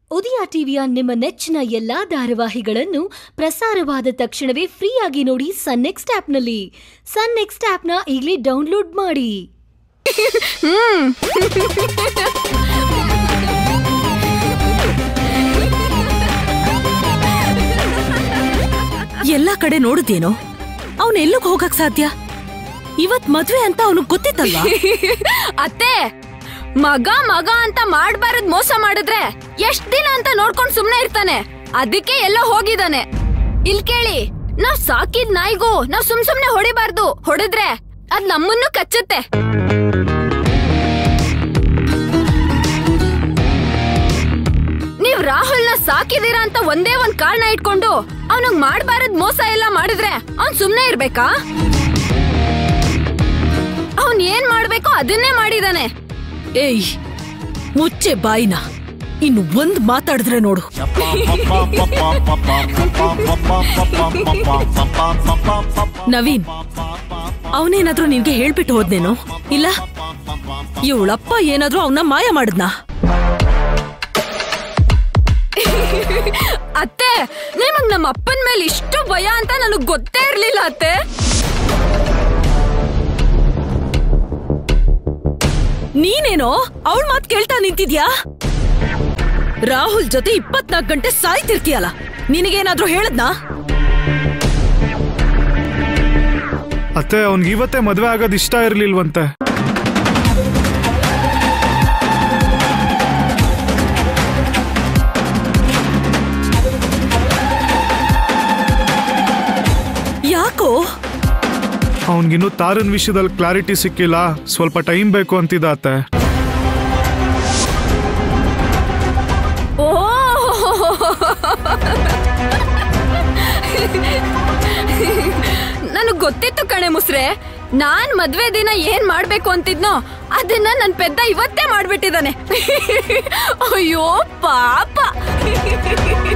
ಉದಯ ಟಿವಿಯ ನಿಮ್ಮ ನೆಚ್ಚಿನ ಎಲ್ಲಾ ಧಾರಾವಾಹಿಗಳನ್ನು ಪ್ರಸಾರವಾದ ತಕ್ಷಣವೇ ಫ್ರೀಯಾಗಿ ನೋಡಿ ಸನ್ ನೆಕ್ಸ್ಟ್ ಆಪ್ನಲ್ಲಿ. ಸನ್ ನೆಕ್ಸ್ಟ್ ಆಪ್ನ ಈಗಲೇ ಡೌನ್ಲೋಡ್ ಮಾಡಿ. ಎಲ್ಲಾ ಕಡೆ ನೋಡುತ್ತೇನೋ, ಅವನು ಎಲ್ಲಿಗೆ ಹೋಗಕ್ ಸಾಧ್ಯ? ಇವತ್ ಮದ್ವೆ ಅಂತ ಅವನು ಗೊತ್ತಿತ್ತಲ್ವಾ? ಅತ್ತೆ, ಮಗ ಮಗ ಅಂತ ಮಾಡ್ಬಾರದ್ ಮೋಸ ಮಾಡಿದ್ರೆ ಎಷ್ಟ್ ದಿನ ಅಂತ ನೋಡ್ಕೊಂಡ್ ಸುಮ್ನೆ ಇರ್ತಾನೆ. ಅದಕ್ಕೆ ಎಲ್ಲೋ ಹೋಗಿದಾನೆ. ಇಲ್ ಕೇಳಿ, ನಾವ್ ಸಾಕಿದ್ ನಾಯಿಗೂ ನಾವ್ ಸುಮ್ನೆ ಹೊಡಿಬಾರ್ದು. ಹೊಡೆದ್ರೆ ಅದ್ ನಮ್ಮನ್ನು ಕಚ್ಚುತ್ತೆ. ನೀವ್ ರಾಹುಲ್ನ ಸಾಕಿದೀರಾ ಅಂತ ಒಂದೇ ಒಂದ್ ಕಾರಣ ಇಟ್ಕೊಂಡು ಅವನಿಗ್ ಮಾಡ್ಬಾರದ್ ಮೋಸ ಎಲ್ಲ ಮಾಡಿದ್ರೆ ಅವ್ನ್ ಸುಮ್ನೆ ಇರ್ಬೇಕಾ? ಅವನ್ ಏನ್ ಮಾಡ್ಬೇಕೋ ಅದನ್ನೇ ಮಾಡಿದಾನೆ. ಏಯ್, ಮುಚ್ಚೆ ಬಾಯಿನ. ಇನ್ನು ಒಂದ್ ಮಾತಾಡಿದ್ರೆ ನೋಡು. ನವೀನ್, ಅವನೇನಾದ್ರೂ ನಿನ್ಗೆ ಹೇಳ್ಬಿಟ್ಟು ಹೋದ್ನೇನೋ? ಇಲ್ಲ ಇವಳಪ್ಪ ಏನಾದ್ರೂ ಅವನ್ನ ಮಾಯ ಮಾಡಿದ್ನಾ? ಅತ್ತೆ, ನಿಮಗ್ ನಮ್ಮ ಅಪ್ಪನ ಮೇಲೆ ಇಷ್ಟು ಭಯ ಅಂತ ನನಗ್ ಗೊತ್ತೇ ಇರ್ಲಿಲ್ಲ ಅತ್ತೆ. ನೀನೇನೋ ಅವಳ ಮಾತ್ ಕೇಳ್ತಾ ನಿಂತಿದ್ಯಾ? ರಾಹುಲ್ ಜೊತೆ 24 ಗಂಟೆ ಸಾಯ್ತಿರ್ತೀಯಲ್ಲ, ನಿನಗೇನಾದ್ರೂ ಹೇಳದ್ನಾ? ಅತ್ತೆ, ಅವನ್ಗೆ ಇವತ್ತೇ ಮದ್ವೆ ಆಗೋದ್ ಇಷ್ಟ ಇರ್ಲಿಲ್ವಂತೆ. ಯಾಕೋ? ಅವನ್ಗಿನ್ನೂ ತಾರನ್ ವಿಷಯದಲ್ಲಿ ಕ್ಲಾರಿಟಿ ಸಿಕ್ಕಿಲ್ಲ, ಸ್ವಲ್ಪ ಟೈಮ್ ಬೇಕು ಅಂತಿದ್ದ ಅತ್ತೆ. ನನಗ್ ಗೊತ್ತಿತ್ತು ಕಣೆ ಮುಸ್ರೆ. ನಾನ್ ಮದ್ವೆ ದಿನ ಏನ್ ಮಾಡ್ಬೇಕು ಅಂತಿದ್ನೋ ಅದನ್ನ ನನ್ ಪೆದ್ದ ಇವತ್ತೇ ಮಾಡ್ಬಿಟ್ಟಿದ್ದಾನೆ. ಅಯ್ಯೋ ಪಾಪ.